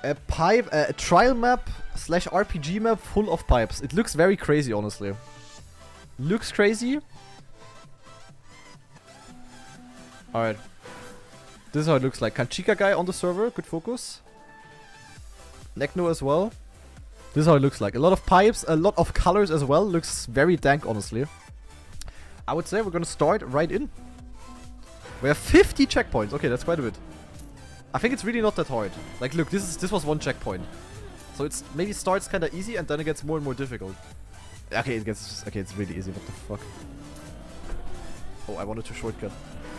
A trial map / RPG map full of pipes. It looks very crazy, honestly. Looks crazy. Alright. This is how it looks like. Kanchika guy on the server. Good focus. Nekno as well. This is how it looks like. A lot of pipes, a lot of colors as well. Looks very dank, honestly. I would say we're gonna start right in. We have 50 checkpoints. Okay, that's quite a bit. I think it's really not that hard. Like, look, this was one checkpoint. So it's maybe starts kind of easy and then it gets more and more difficult. Okay, it's really easy. What the fuck? Oh, I wanted to shortcut.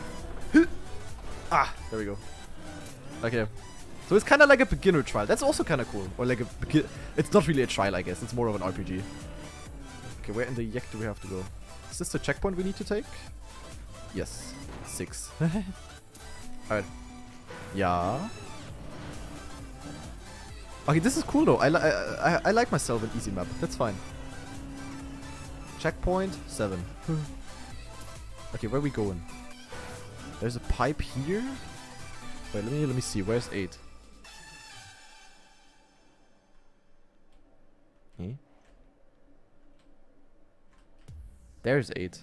Ah, there we go. Okay. So it's kind of like a beginner trial. That's also kind of cool. Or like it's not really a trial, I guess. It's more of an RPG. Okay, where in the yak do we have to go? Is this the checkpoint we need to take? Yes. 6. Alright. Yeah. Okay, this is cool though. I like myself an easy map. That's fine. Checkpoint 7. Okay, where are we going? There's a pipe here. Wait, let me see. Where's 8? Eh? There's 8.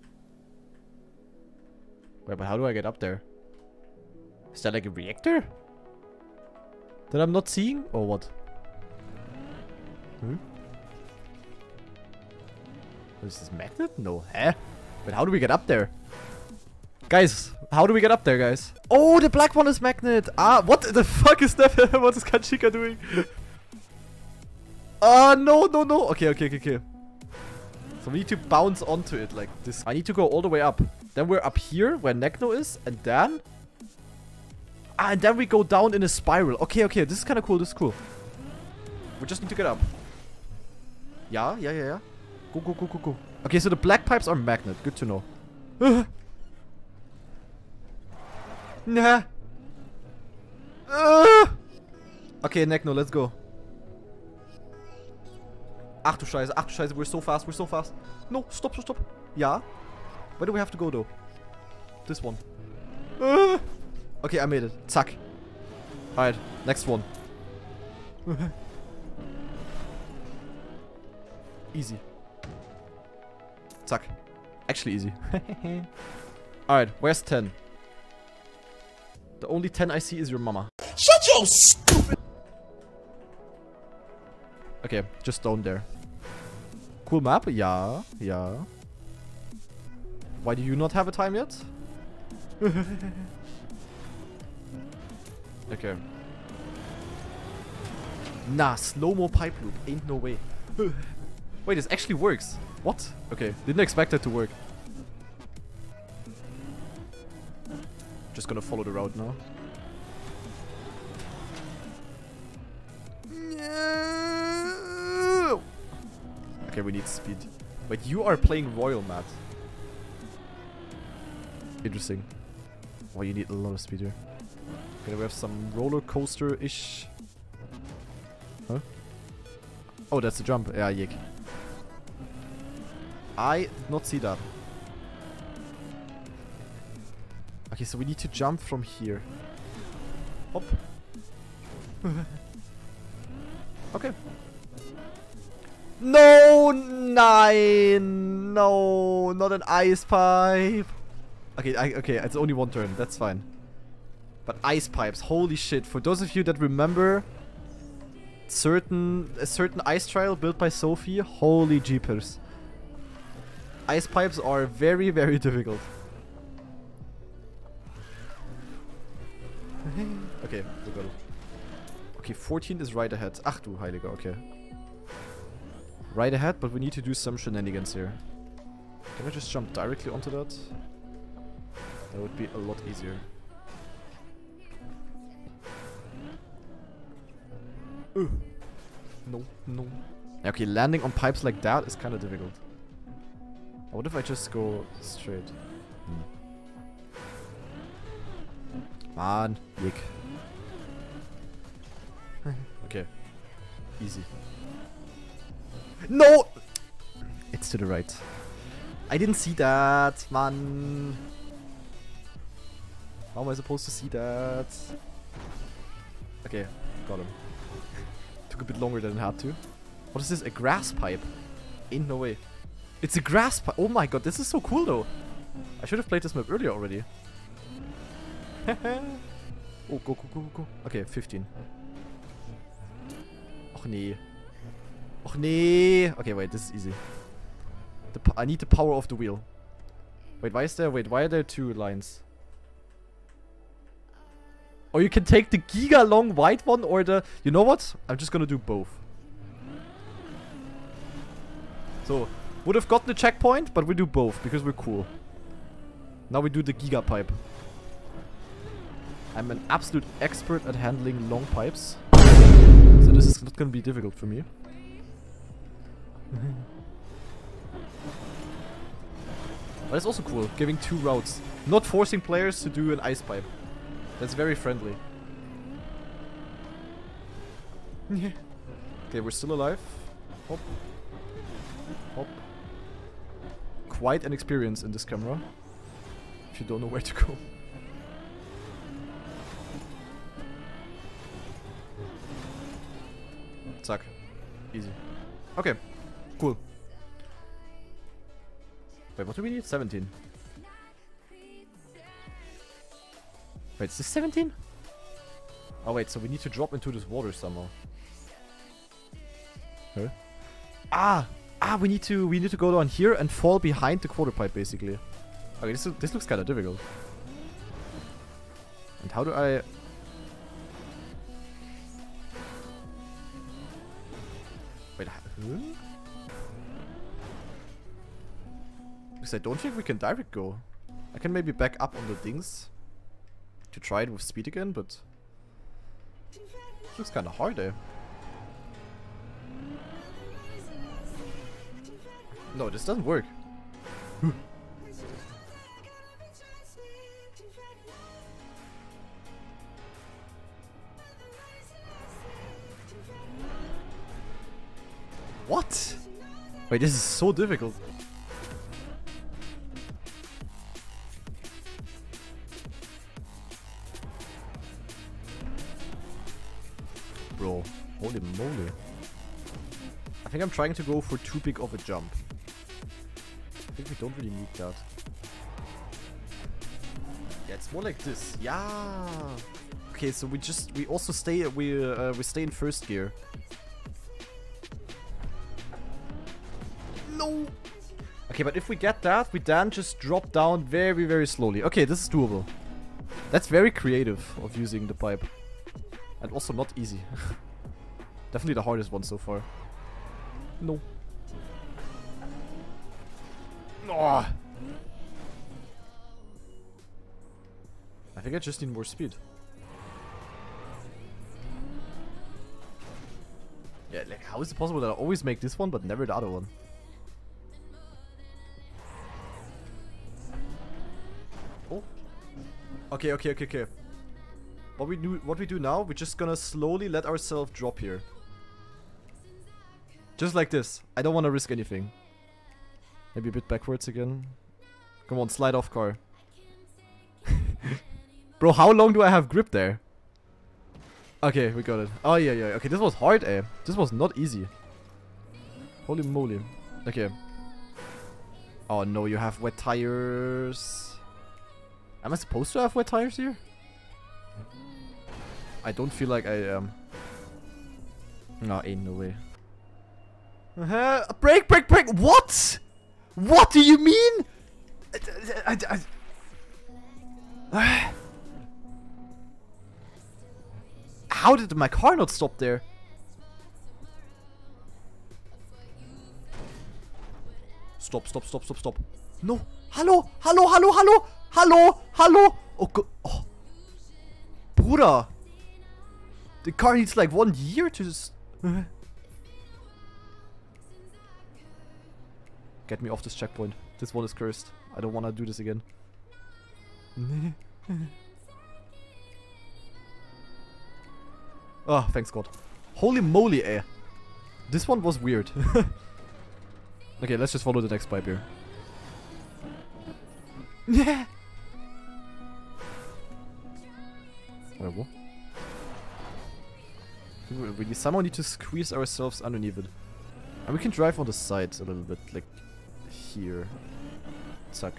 Wait, but how do I get up there? Is that like a reactor? That I'm not seeing? Or what? Is this magnet? No. Huh? But how do we get up there? Guys, how do we get up there, guys? Oh, the black one is magnet. Ah, what the fuck is that? What is Kanchika doing? Ah, no. Okay. So we need to bounce onto it like this. I need to go all the way up. Then we're up here where Nekno is. And then... Ah, and then we go down in a spiral. Okay. This is kind of cool. This is cool. We just need to get up. Yeah. Go. Okay, so the black pipes are magnet. Good to know. Nah. Okay, Nekno, let's go. Ach du Scheiße, we're so fast. No, stop. Yeah. Where do we have to go though? This one. Okay, I made it. Zack. Alright, next one. Easy. Zack. Actually easy. Alright, where's 10? The only 10 I see is your mama. Shut your stupid... Okay, just down there. Cool map? Yeah. Why do you not have a time yet? Okay. Nah, slow-mo pipe loop. Ain't no way. Wait, this actually works. What? Okay, didn't expect that to work. Just gonna follow the route now. Okay, we need speed. Wait, you are playing Royal, Matt. Interesting. Oh, you need a lot of speed here. Okay, we have some roller coaster-ish. Huh? Oh, that's the jump. Yeah, yick. I did not see that. Okay, so we need to jump from here. Hop. Okay. No, 9. No, not an ice pipe. Okay, it's only one turn. That's fine. But ice pipes, holy shit! For those of you that remember, a certain ice trial built by Sophie, holy jeepers! Ice pipes are very, very difficult. Okay, we got it. Okay, 14 is right ahead. Ach du Heiliger, okay. Right ahead, but we need to do some shenanigans here. Can I just jump directly onto that? That would be a lot easier. No. Okay, landing on pipes like that is kind of difficult. What if I just go straight? Man, yick. Okay. Easy. No! It's to the right. I didn't see that, man. How am I supposed to see that? Okay. Got him. Took a bit longer than it had to. What is this? A grass pipe? Ain't no way. It's a grass pipe. Oh my god, this is so cool though. I should have played this map earlier already. Oh, go, go, go, go. Okay, 15. Och nee. Och nee. Okay, wait, this is easy. I need the power of the wheel. Wait, why is there? Wait, why are there 2 lines? Or you can take the giga long white one or the... You know what? I'm just gonna do both. So, would have gotten the checkpoint, but we do both because we're cool. Now we do the giga pipe. I'm an absolute expert at handling long pipes. So this is not gonna be difficult for me. But it's also cool, giving 2 routes. Not forcing players to do an ice pipe. That's very friendly. Okay, we're still alive. Hop. Hop. Quite an experience in this camera. If you don't know where to go. Zack. Easy. Okay. Cool. Wait, what do we need? 17. Wait, is this 17? Oh wait, so we need to drop into this water somehow. Huh? Ah, we need to go down here and fall behind the quarter pipe basically. Okay, this looks kind of difficult. And how do I... Wait, huh? Because I don't think we can direct go. I can maybe back up on the things to try it with speed again, but it looks kind of hard, eh? No, this doesn't work. What? Wait, this is so difficult. Bro, holy moly. I think I'm trying to go for too big of a jump. I think we don't really need that. Yeah, it's more like this. Yeah. Okay, so we also stay we stay in first gear. No. Okay, but if we get that, we then just drop down very, very slowly. Okay, this is doable. That's very creative of using the pipe. And also not easy. Definitely the hardest one so far. No. Oh. I think I just need more speed. Yeah, like how is it possible that I always make this one but never the other one? Oh. Okay. What we do now, we're just gonna slowly let ourselves drop here. Just like this. I don't want to risk anything. Maybe a bit backwards again. Come on, slide off car. Bro, how long do I have grip there? Okay, we got it. Oh, yeah. Okay, this was hard, eh? This was not easy. Holy moly. Okay. Oh, no, you have wet tires. Am I supposed to have wet tires here? I don't feel like I am. No, ain't no way. Break! What? What do you mean? How did my car not stop there? Stop. No. Hello. Oh, God. Oh. Bruder. The car needs like 1 year to just... Get me off this checkpoint. This one is cursed. I don't want to do this again. Oh, thanks God. Holy moly, eh. This one was weird. Okay, let's just follow the next pipe here. Yeah. Wait, what? We somehow need to squeeze ourselves underneath it. And we can drive on the sides a little bit, like here. Zack.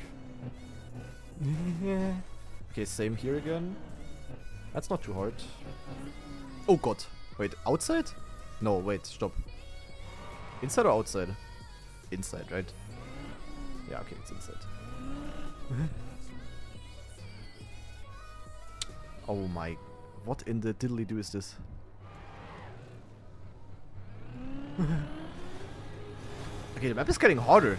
Okay, same here again. That's not too hard. Oh god. Wait, outside? No, wait, stop. Inside or outside? Inside, right? Yeah, okay, it's inside. Oh my... What in the diddly-do is this? Okay, the map is getting harder.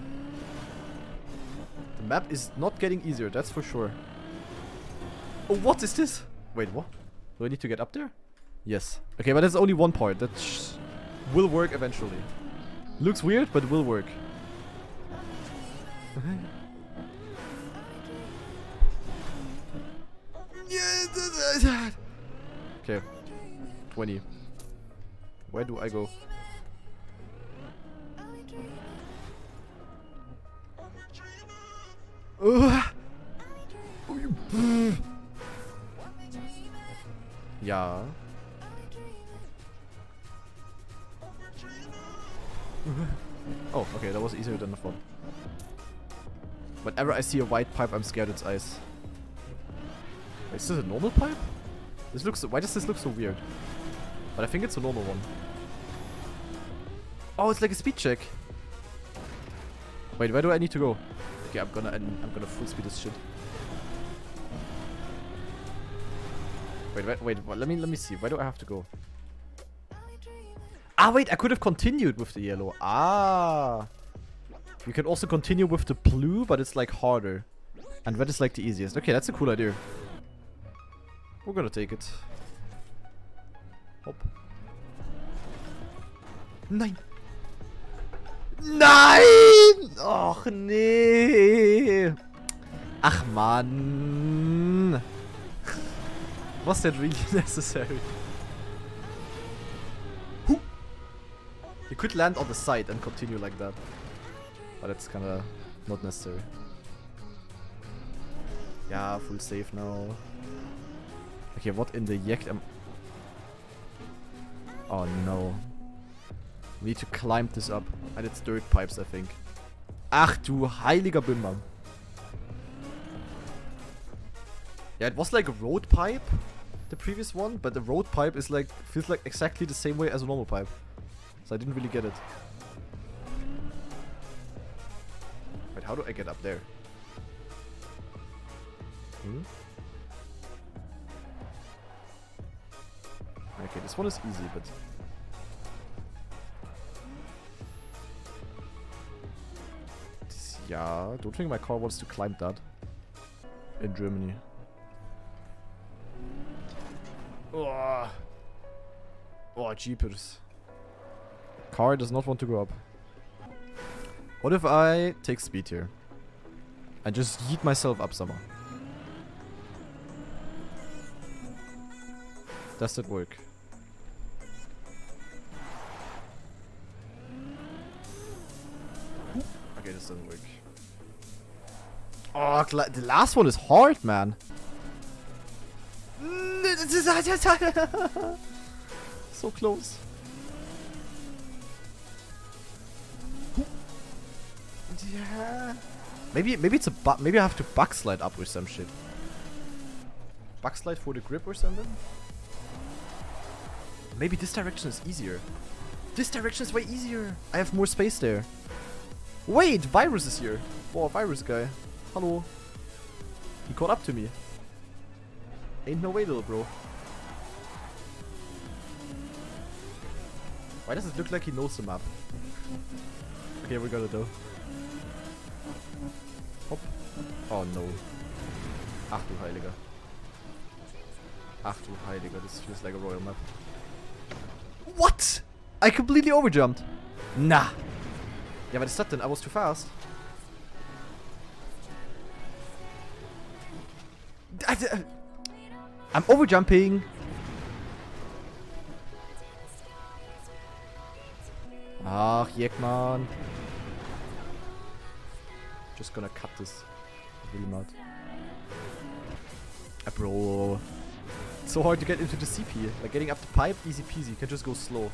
The map is not getting easier, that's for sure. Oh, what is this? Wait, what? Do I need to get up there? Yes. Okay, but there's only one part. That will work eventually. Looks weird, but will work. Okay. 20. Where do I go? Ja. Oh, okay, that was easier than I thought. Whenever I see a white pipe, I'm scared it's ice. Wait, is this a normal pipe? This looks. Why does this look so weird? But I think it's a normal one. Oh, it's like a speed check. Wait, where do I need to go? Okay, I'm gonna full speed this shit. Wait, let me see. Where do I have to go? Ah, wait, I could have continued with the yellow. Ah. You can also continue with the blue, but it's like harder. And red is like the easiest. Okay, that's a cool idea. We're gonna take it. Hop. Nein! Nein! Och nee! Ach man! Was that really necessary? You could land on the side and continue like that. But that's kinda not necessary. Yeah, full save now. Okay, what in the Jack am... Oh no. We need to climb this up. And it's dirt pipes, I think. Ach du heiliger Bimbam. Yeah, it was like a road pipe, the previous one, but the road pipe is like, feels like exactly the same way as a normal pipe. So I didn't really get it. Wait, how do I get up there? Okay, this one is easy, but... Yeah, don't think my car wants to climb that. In Germany. Oh, jeepers. Car does not want to go up. What if I take speed here? And just yeet myself up somehow? Does that work? Okay, this doesn't work. Oh, the last one is hard, man. So close. Yeah. Maybe it's a maybe I have to backslide up or some shit. Backslide for the grip or something? Maybe this direction is easier. This direction is way easier. I have more space there. Wait, Virus is here. Oh, Virus guy. Hello. He caught up to me. Ain't no way, little bro. Why does it look like he knows the map? Okay, we got it though. Hop. Oh no. Ach du Heiliger. Ach du Heiliger, this feels like a royal map. What? I completely overjumped. Nah. Yeah, but it's not then. I was too fast. I'm overjumping. Ach, Jackman. Just gonna cut this. Really mad. Bro. It's so hard to get into the CP. Like getting up the pipe, easy peasy. You can just go slow.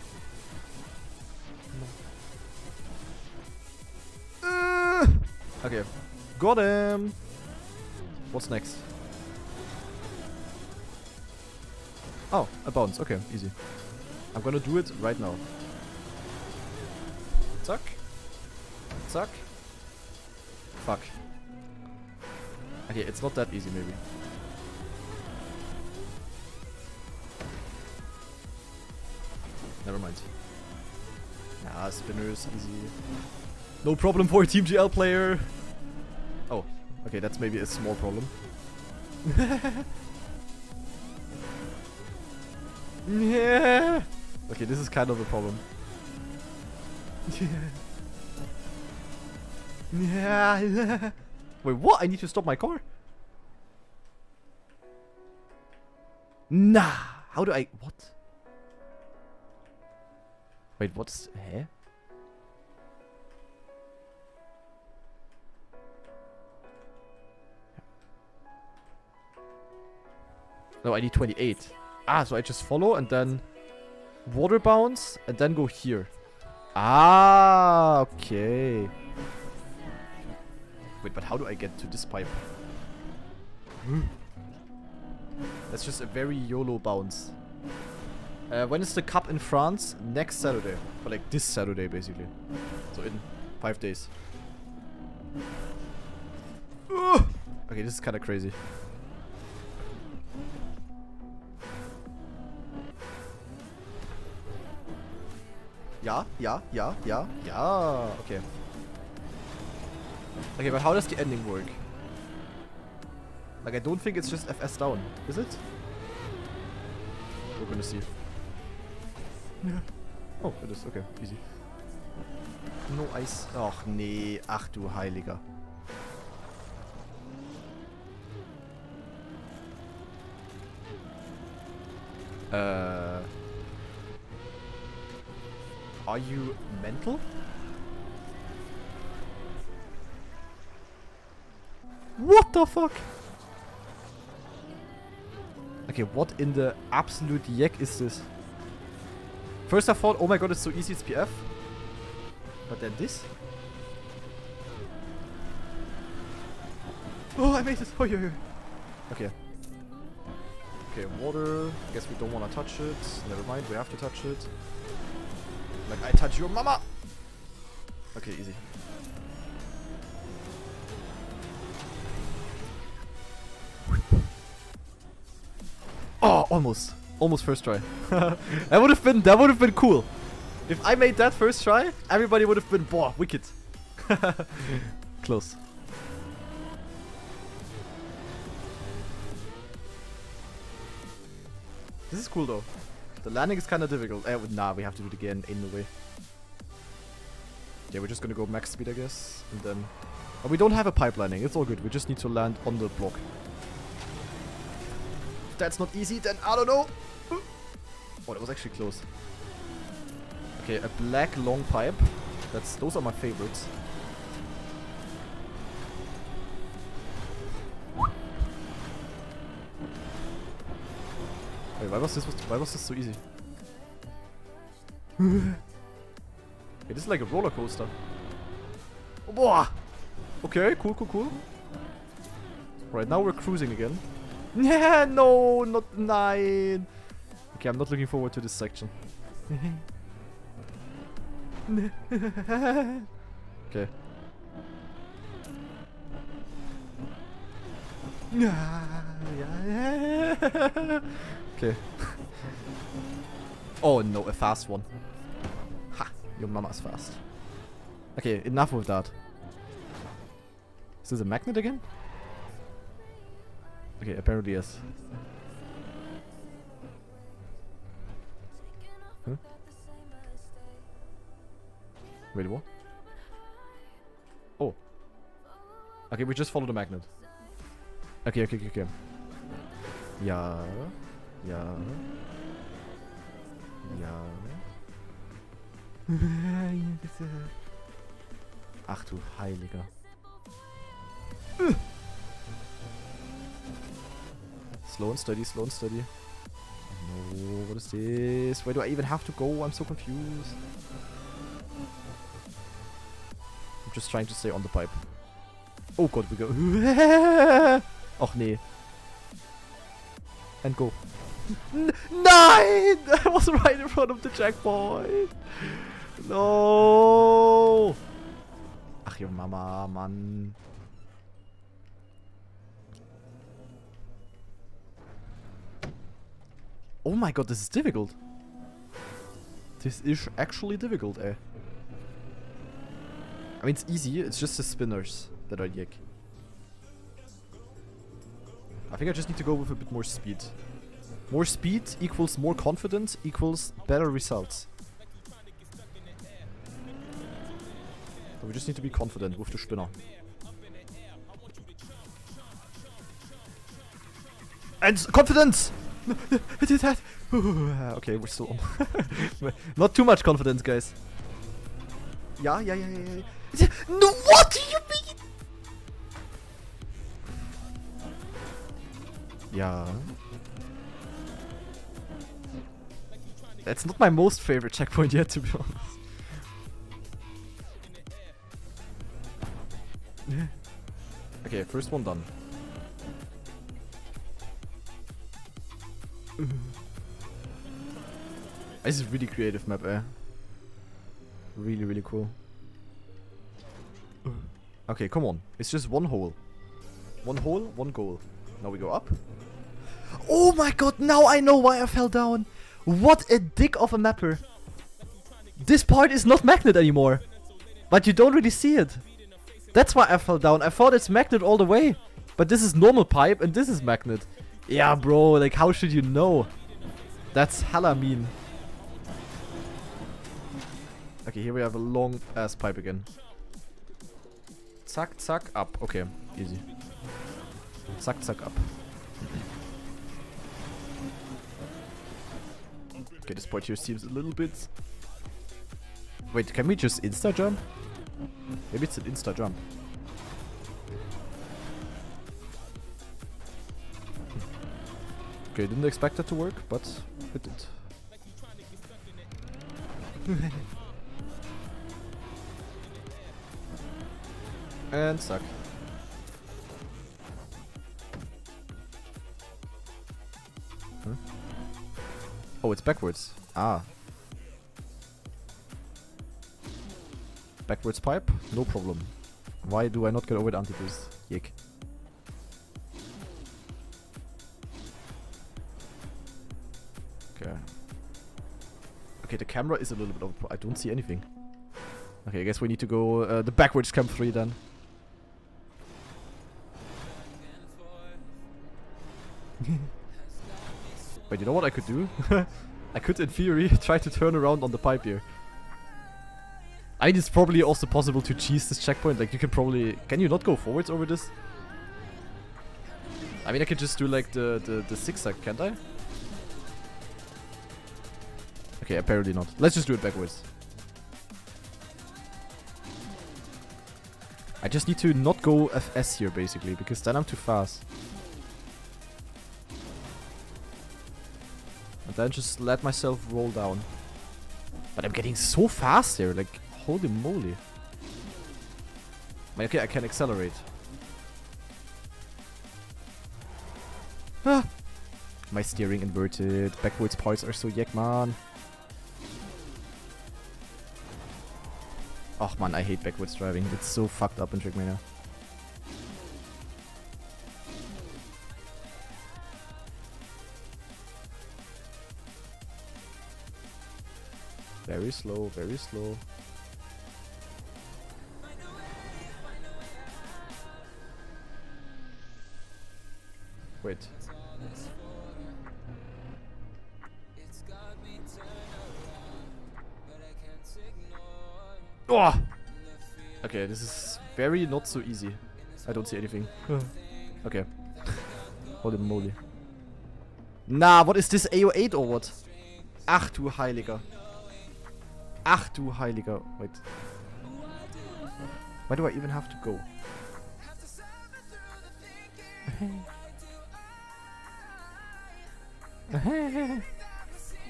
Okay. Got him! What's next? Oh, a bounce. Okay, easy. I'm gonna do it right now. Zack. Zack. Fuck. Okay, it's not that easy maybe. Never mind. Nah, spinners, easy. No problem for a Team GL player. Oh, okay, that's maybe a small problem. Yeah. Okay, this is kind of a problem. Yeah. Wait, what? I need to stop my car? Nah. How do I... What? Wait, what's... Huh? No, I need 28. Ah, so I just follow and then... Water bounce and then go here. Ah, okay. Wait, but how do I get to this pipe? That's just a very YOLO bounce. When is the cup in France? Next Saturday. Or like this Saturday, basically. So in 5 days. Okay, this is kind of crazy. Yeah. Okay. Okay, but how does the ending work? Like, I don't think it's just FS down, is it? We're gonna see. Oh, it is. Okay, easy. No ice. Ach nee, ach du Heiliger. Are you mental? What the fuck? Okay, what in the absolute yak is this? First I thought, oh my god, it's so easy, it's PF. But then this? Oh, I made it! Oh, yeah. Okay. Okay, water. Guess we don't want to touch it. Never mind, we have to touch it. Like I touch your mama! Okay, easy. Oh, almost. Almost first try. That would have been cool. If I made that first try, everybody would have been, boah, wicked. Close. This is cool though. The landing is kind of difficult. Nah, we have to do it again. Ain't no way. Yeah, we're just gonna go max speed, I guess. And then... Oh, we don't have a pipe landing. It's all good. We just need to land on the block. If that's not easy, then I don't know. Oh, that was actually close. Okay, a black long pipe. Those are my favorites. Wait, why was this so easy? Okay, this is like a roller coaster. Whoa! Okay, cool. Right, now we're cruising again. Yeah, no, not 9. Okay, I'm not looking forward to this section. Okay. Okay. Oh no, a fast one. Ha! Your mama's fast. Okay, enough with that. Is this a magnet again? Okay, apparently yes. Huh? Wait, what? Oh. Okay, we just follow the magnet. Okay. Ja. Ach du Heiliger. Slow and steady. No, what is this? Where do I even have to go? I'm so confused. I'm just trying to stay on the pipe. Oh god, we go. Och nee. And go. Nine! I was right in front of the checkpoint. No! Ach, ihr Mama, Mann. Oh my god, this is difficult. This is actually difficult, eh? I mean, it's easy. It's just the spinners that are yuck. I think I just need to go with a bit more speed. More speed equals more confidence equals better results. So we just need to be confident with the spinner. And confidence! I did that! Okay, we're still on. Not too much confidence, guys. Yeah. No, what do you mean? Yeah. That's not my most favorite checkpoint yet, to be honest. Okay, first one done. This is really creative map, eh? Really, really cool. Okay, come on. It's just one hole. One hole, one goal. Now we go up. Oh my god, now I know why I fell down. What a dick of a mapper. This part is not magnet anymore. But you don't really see it. That's why I fell down. I thought it's magnet all the way. But this is normal pipe and this is magnet. Yeah, bro, like how should you know? That's hella mean. Okay, here we have a long ass pipe again. Zack, zack, up. Okay, easy. Zack, zack, up. Okay, this part here seems a little bit... Wait, can we just insta jump? Maybe it's an insta jump. Okay, didn't expect that to work, but it did. And suck. Huh? Oh, it's backwards. Ah. Backwards pipe? No problem. Why do I not get over the anti-boost? Yick. Okay. Okay, the camera is a little bit of... I don't see anything. Okay, I guess we need to go the backwards cam 3 then. Wait, you know what I could do? I could, in theory, try to turn around on the pipe here. I mean, it's probably also possible to cheese this checkpoint. Like, you can probably... Can you not go forwards over this? I mean, I could just do, like, the zigzag, can't I? Okay, apparently not. Let's just do it backwards. I just need to not go FS here, basically, because then I'm too fast. And then just let myself roll down. But I'm getting so fast here, like, holy moly. Okay, I can accelerate. Ah. My steering inverted. Backwards parts are so yuck, man. Oh man, I hate backwards driving. It's so fucked up in TrackMania. Very slow, very slow. Wait. Oh! Okay, this is very not so easy. I don't see anything. Okay. Holy moly. Nah, what is this? AO8 or what? Ach du Heiliger. Ach du Heiliger. Wait. Why do I even have to go?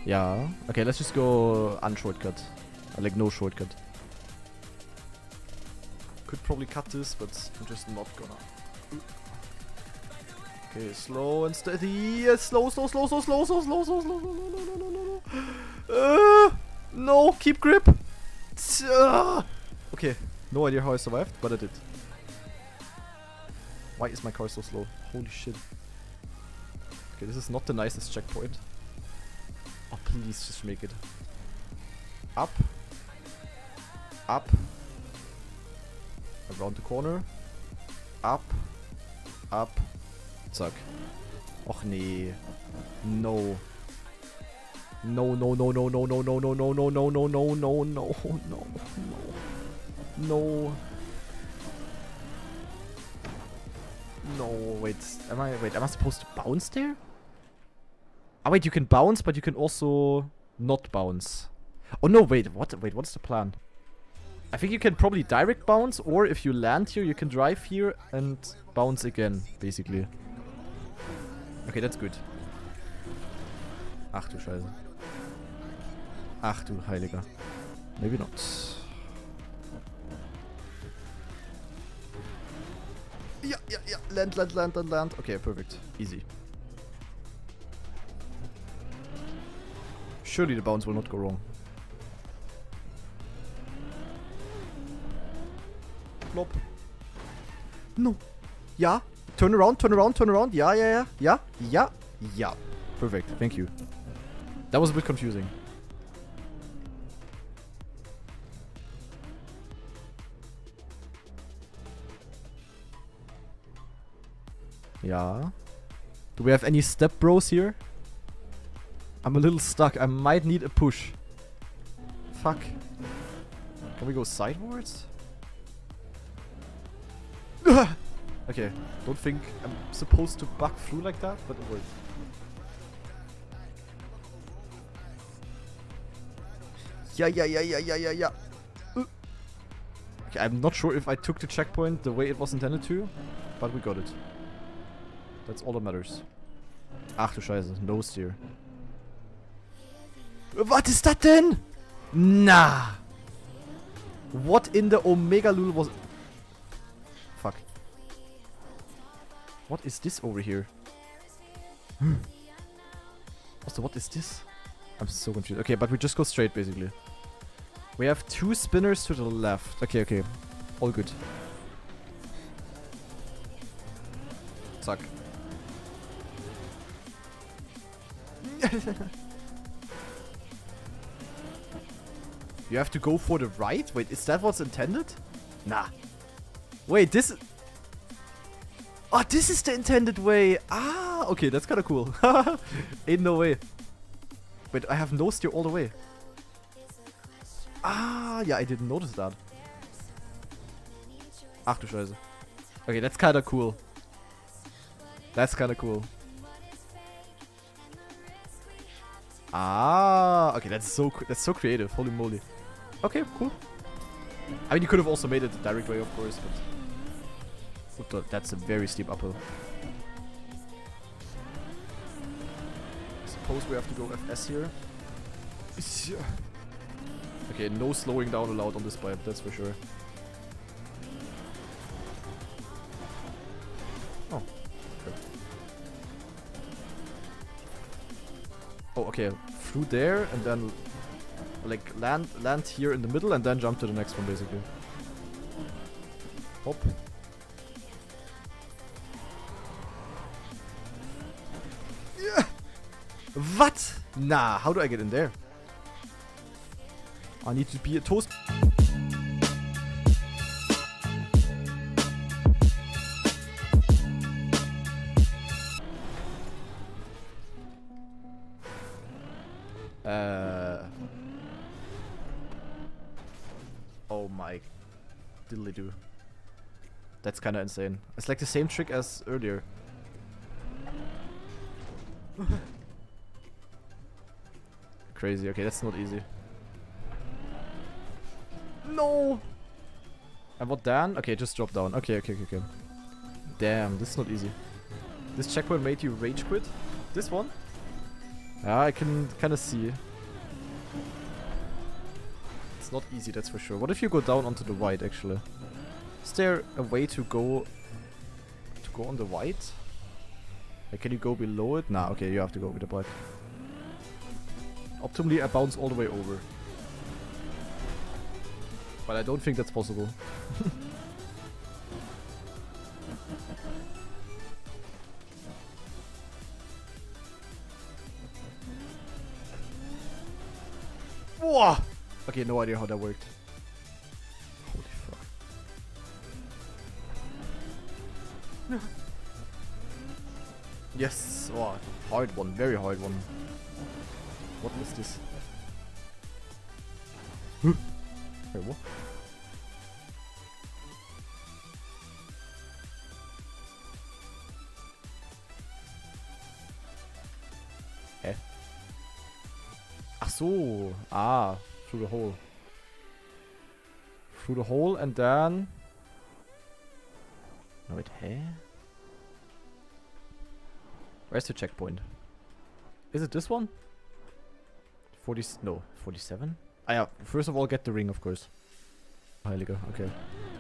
Yeah. Okay, let's just go unshortcut. Like no shortcut. Could probably cut this, but I'm just not gonna. Okay, slow and steady. Slow, slow, slow, slow, slow, slow, slow, slow, slow, no. No, keep grip. Okay, no idea how I survived, but I did. Why is my car so slow? Holy shit. Okay, this is not the nicest checkpoint. Oh, please just make it. Up. Up. Around the corner. Up. Up. Zack. Och nee. No. No, no, no, no, no, no, no, no, no, no, no, no, no, no, no, no, no. No, wait. Am I supposed to bounce there? Oh wait, you can bounce, but you can also not bounce. Oh no, wait, what's the plan? I think you can probably direct bounce, or if you land here, you can drive here and bounce again, basically. Okay, that's good. Ach du Scheiße. Ach du Heiliger. Maybe not. Yeah, yeah, yeah. Land, land, land, land, land. Okay, perfect. Easy. Surely the bounce will not go wrong. Flop. No. Yeah. Turn around, turn around, turn around. Yeah, yeah, yeah. Yeah, yeah, yeah. Perfect. Thank you. That was a bit confusing. Yeah. Do we have any step bros here? I'm a little stuck. I might need a push. Fuck. Can we go sidewards? Okay. Don't think I'm supposed to bug through like that, but it worked. Yeah, yeah, yeah, yeah, yeah, yeah, yeah. Okay, I'm not sure if I took the checkpoint the way it was intended to, but we got it. That's all that matters. Ach du Scheiße, no steer. Was ist das denn? Nah. What in the Omega Lul was... Fuck. What is this over here? Also, what is this? I'm so confused. Okay, but we just go straight, basically. We have two spinners to the left. Okay, okay. All good. Zack. You have to go for the right? Wait, is that what's intended? Nah. Wait, this... Oh, this is the intended way. Ah, okay, that's kind of cool. Ain't no way. Wait, I have no steer all the way. Ah, yeah, I didn't notice that. Ach du Scheiße. Okay, that's kind of cool. That's kind of cool. Ah, okay, that's so creative. Holy moly. Okay, cool. I mean, you could have also made it the direct way, of course, but that's a very steep uphill. I suppose we have to go FS here. Okay, no slowing down allowed on this pipe, that's for sure. Oh, okay. Oh, okay. Through there and then like land here in the middle and then jump to the next one, basically. Hop. Yeah. What? Nah, how do I get in there? I need to be a toast. Oh my diddly do. That's kinda insane. It's like the same trick as earlier. Crazy. Okay, that's not easy. No! And what then? Okay, just drop down. Okay, okay, okay, okay. Damn, this is not easy. This checkpoint made you rage quit? This one? Yeah, I can kind of see. It's not easy, that's for sure. What if you go down onto the white, actually? Is there a way to go on the white? Like, can you go below it? Nah, okay, you have to go with the black. Optimally, I bounce all the way over. But I don't think that's possible. Whoa! Okay, no idea how that worked. Holy fuck. Yes! Oh, hard one, very hard one. What was this? Wait, what? Hä? Ach so. Ah, through the hole. Through the hole and then... No, wait, hä? Where's the checkpoint? Is it this one? 40... No, 47? Ah yeah, first of all get the ring, of course. Heiliger, okay.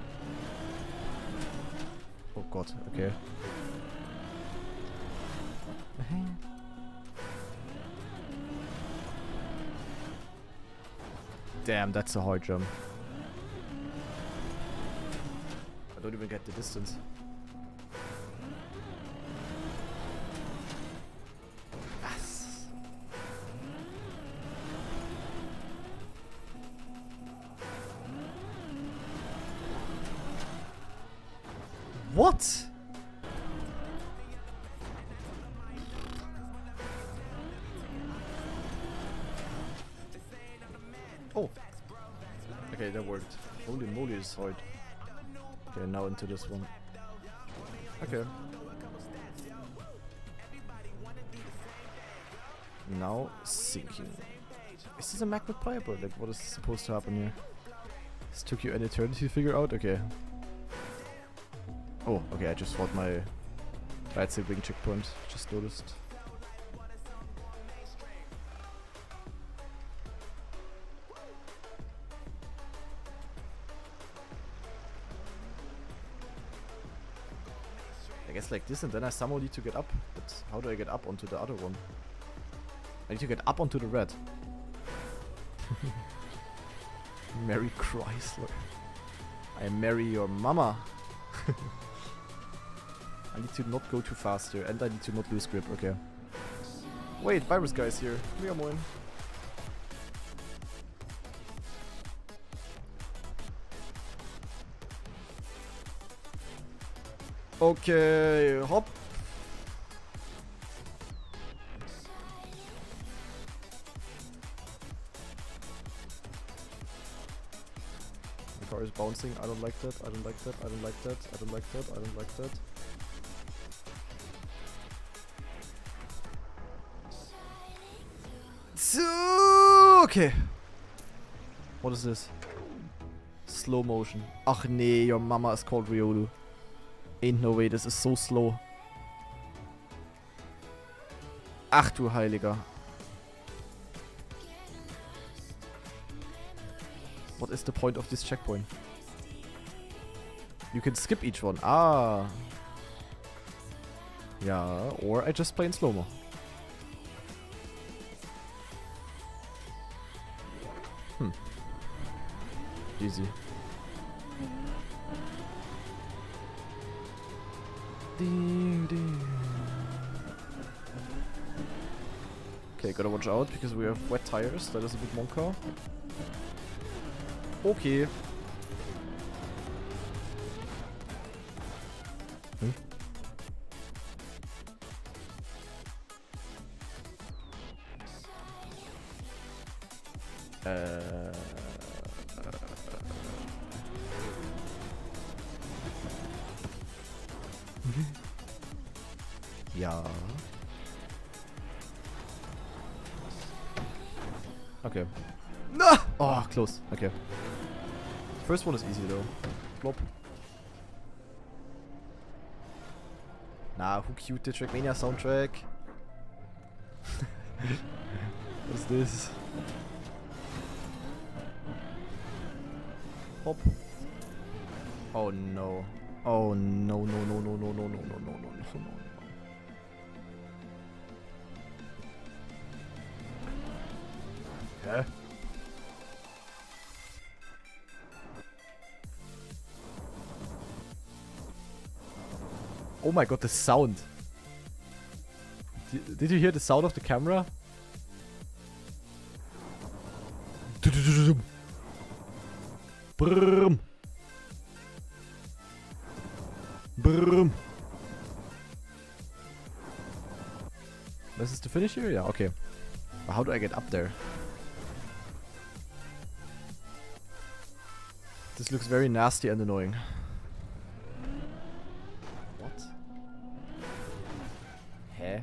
Oh god, okay. Damn, that's a hard jump. I don't even get the distance. Yes. What? Oh. Okay, that worked. Holy moly, it's hard. Okay, now into this one. Okay. Now sinking. Is this a magnet pipe or like what is supposed to happen here? This took you an eternity to figure out? Okay. Oh, okay, I just fought my right sibling checkpoint. Just noticed. I guess like this and then I somehow need to get up. But how do I get up onto the other one? I need to get up onto the red. Mary Chrysler. I marry your mama. I need to not go too fast here and I need to not lose grip. Okay. Wait, virus guy's here. Mega moin. Okay, hop. The car is bouncing. I don't like that. I don't like that. I don't like that. I don't like that. I don't like that. So, okay. What is this? Slow motion. Ach nee, your mama is called Riolu. Ain't no way, this is so slow. Ach du Heiliger. What is the point of this checkpoint? You can skip each one. Ah. Yeah, or I just play in slow-mo. Easy. Okay, gotta watch out because we have wet tires. That is a bit monka. Okay. Ja. Okay. No! Oh, close. Okay. First one is easy though. Flop. Nah, who cued the TrackMania soundtrack? What's this? Hop. Oh no. Oh no no no no no no no no no no no no. Okay. Oh my god, the sound. Did you hear the sound of the camera? Brrrm. Brrrm. This is the finish here? Yeah, okay. But how do I get up there? This looks very nasty and annoying. What? Hä?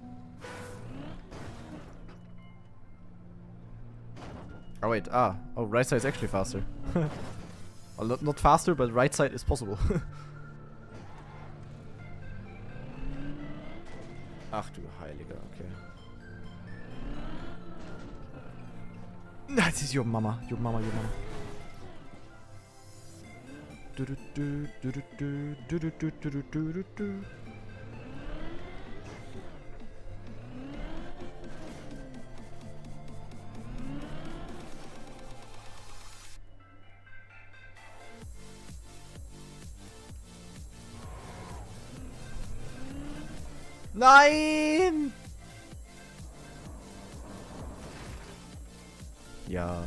Oh wait, oh, right side is actually faster. Well, not faster, but right side is possible. Ach du Heiliger, okay. This is your mama, your mama, your mama. Nein! Ja.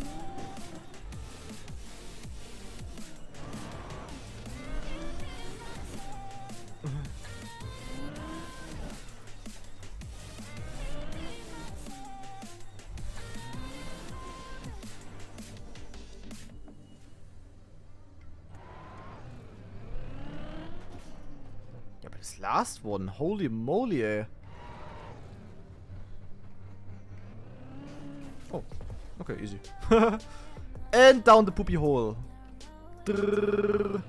Ja, aber das last one, holy moly, ey. Oh, okay, easy. And down the poopy hole. Drrr.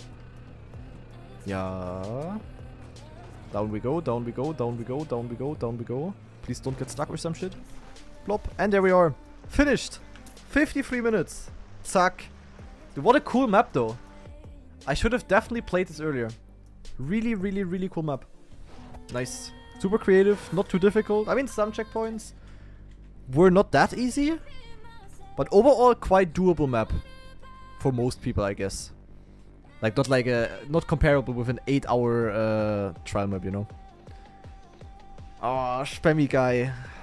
Ja. Down we go, down we go, down we go, down we go, down we go. Please don't get stuck or some shit. Plop. And there we are. Finished. 53 minutes. Zack. Dude, what a cool map though. I should have definitely played this earlier. Really, really, really cool map. Nice. Super creative, not too difficult. I mean, some checkpoints were not that easy. But overall, quite doable map. For most people, I guess. Like, not comparable with an 8-hour trial map, you know. Oh, spammy guy.